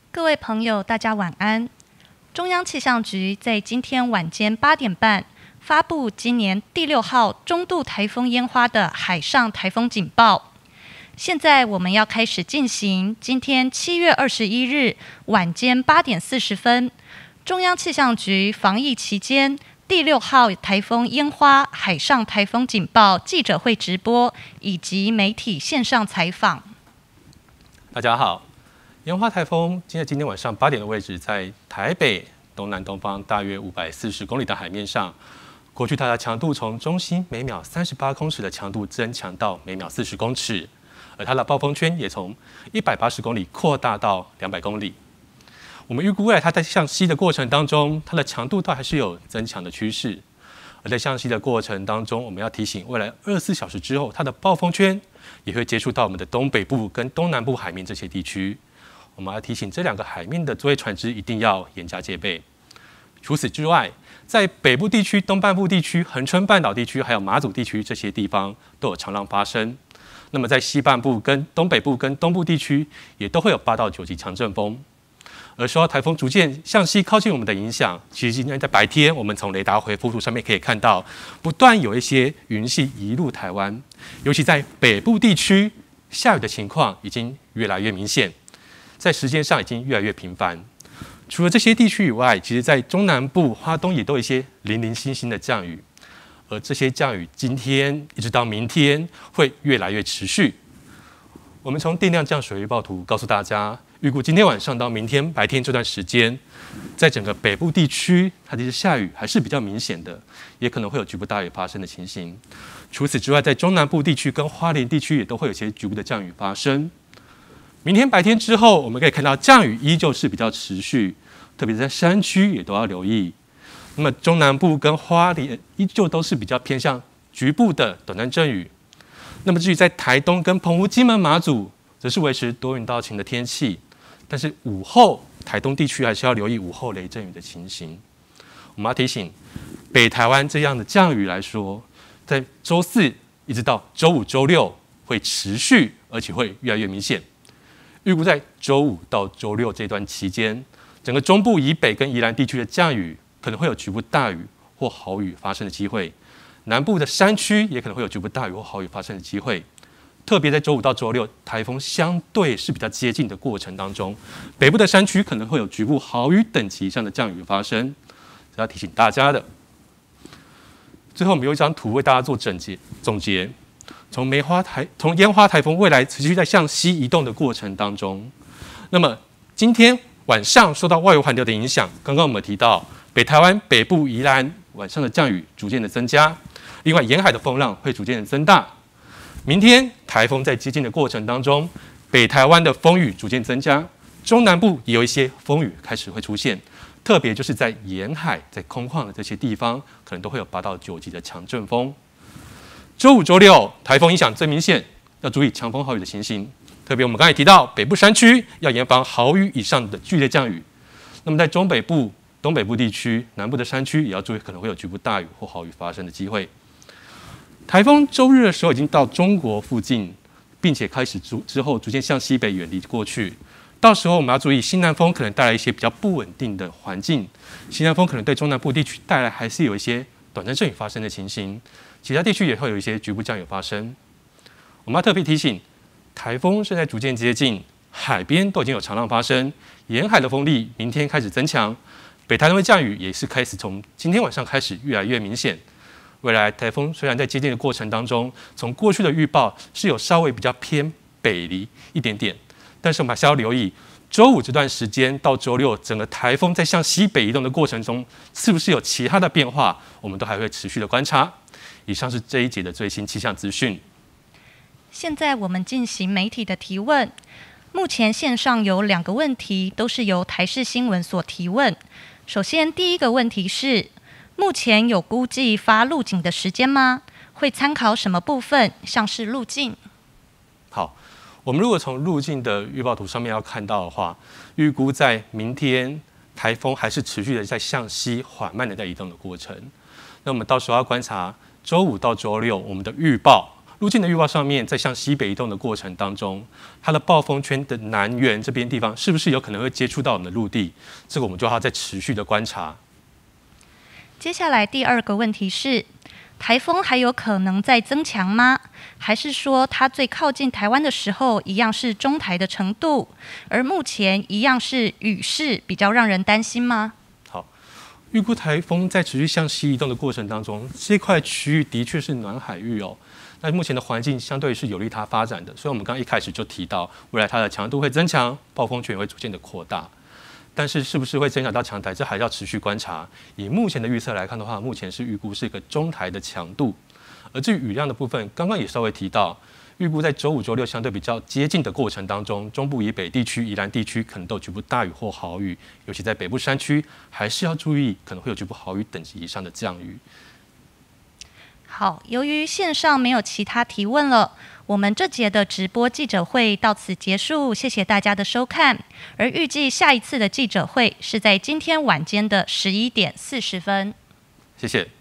各位朋友，大家晚安。中央气象局在今天晚间8点半发布今年第6号中度台风烟花的海上台风警报。现在我们要开始进行今天7月21日晚间8点40分，中央气象局防疫期间第6号台风烟花海上台风警报记者会直播以及媒体线上采访。 大家好，烟花台风今天晚上8点的位置在台北东南东方大约540公里的海面上。过去它的强度从中心每秒38公尺的强度增强到每秒40公尺，而它的暴风圈也从180公里扩大到200公里。我们预估未来它在向西的过程当中，它的强度倒还是有增强的趋势。而在向西的过程当中，我们要提醒，未来24小时之后，它的暴风圈也会接触到我们的东北部跟东南部海面这些地区。我们要提醒这2个海面的作业船只一定要严加戒备。除此之外，在北部地区、东半部地区、恒春半岛地区还有马祖地区这些地方都有长浪发生。那么在西半部跟东北部跟东部地区也都会有8到9级强阵风。而受到台风逐渐向西靠近我们的影响，其实今天在白天，我们从雷达回复图上面可以看到，不断有一些云系移入台湾，尤其在北部地区下雨的情况已经越来越明显，在时间上已经越来越频繁。除了这些地区以外，其实在中南部、花东也都有一些零零星星的降雨，而这些降雨今天一直到明天会越来越持续。我们从电量降水预报图告诉大家，预估今天晚上到明天白天这段时间，在整个北部地区，它的下雨还是比较明显的，也可能会有局部大雨发生的情形。除此之外，在中南部地区跟花莲地区也都会有些局部的降雨发生。明天白天之后，我们可以看到降雨依旧是比较持续，特别在山区也都要留意。那么中南部跟花莲依旧都是比较偏向局部的短暂阵雨。那么至于在台东跟澎湖、金门、马祖，则是维持多云到晴的天气。但是午后，台东地区还是要留意午后雷阵雨的情形。我们要提醒，北台湾这样的降雨来说，在周4一直到周5、周6会持续，而且会越来越明显。预估在周5到周6这段期间，整个中部以北跟宜兰地区的降雨可能会有局部大雨或豪雨发生的机会，南部的山区也可能会有局部大雨或豪雨发生的机会。特别在周5到周6，台风相对是比较接近的过程当中，北部的山区可能会有局部豪雨等级以上的降雨发生，这要提醒大家的。最后，我们有一张图为大家做总结。从烟花台风未来持续在向西移动的过程当中，那么今天晚上受到外围环流的影响，刚刚我们提到北台湾北部宜兰晚上的降雨逐渐的增加，另外沿海的风浪会逐渐的增大。明天台风在接近的过程当中，北台湾的风雨逐渐增加，中南部也有一些风雨开始会出现，特别就是在沿海、在空旷的这些地方，可能都会有8到9级的强阵风。周5、周6台风影响最明显，要注意强风豪雨的情形。特别我们刚才提到，北部山区要严防豪雨以上的剧烈降雨。那么在中北部、东北部地区、南部的山区，也要注意可能会有局部大雨或豪雨发生的机会。台风周日的时候已经到中国附近，并且开始之后逐渐向西北远离过去。到时候我们要注意，西南风可能带来一些比较不稳定的环境，西南风可能对中南部地区带来还是有一些短暂阵雨发生的情形，其他地区也会有一些局部降雨发生。我们要特别提醒，台风正在逐渐接近，海边都已经有长浪发生，沿海的风力明天开始增强，北台湾的降雨也是开始从今天晚上开始越来越明显。未来台风虽然在接近的过程当中，从过去的预报是有稍微比较偏北离一点点，但是我们还是要留意周5这段时间到周6，整个台风在向西北移动的过程中，是不是有其他的变化，我们都还会持续的观察。以上是这一节的最新气象资讯。 现在我们进行媒体的提问。目前线上有2个问题，都是由台视新闻所提问。首先，第一个问题是：目前有估计发路警的时间吗？会参考什么部分？像是路径。 好，我们如果从路径的预报图上面要看到的话，预估在明天台风还是持续的在向西缓慢的在移动的过程。那我们到时候要观察周5到周6我们的预报， 路径的预报上面，在向西北移动的过程当中，它的暴风圈的南缘这边地方，是不是有可能会接触到我们的陆地？这个我们就要再持续的观察。 接下来第二个问题是，台风还有可能再增强吗？还是说它最靠近台湾的时候，一样是中台的程度，而目前一样是雨势，比较让人担心吗？ 好，预估台风在持续向西移动的过程当中，这块区域的确是暖海域哦。那目前的环境相对是有利它发展的，所以我们刚刚一开始就提到，未来它的强度会增强，暴风圈也会逐渐的扩大。但是是不是会增长到强台，这还要持续观察。以目前的预测来看的话，目前是预估是一个中台的强度。而至于雨量的部分，刚刚也稍微提到，预估在周五、周六相对比较接近的过程当中，中部以北地区、宜兰地区可能都有局部大雨或豪雨，尤其在北部山区，还是要注意可能会有局部豪雨等级以上的降雨。 好，由于线上没有其他提问了，我们这节的直播记者会到此结束，谢谢大家的收看。而预计下一次的记者会是在今天晚间的11点40分。 谢谢。